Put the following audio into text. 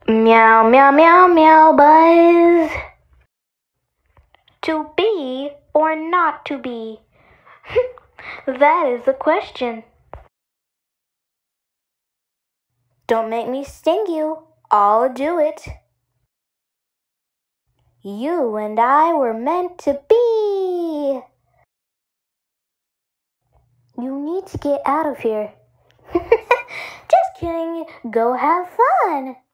Meow, meow, meow, meow, Buzz. To be or not to be? That is the question. Don't make me sting you. I'll do it. You and I were meant to be. You need to get out of here. Just kidding. Go have fun.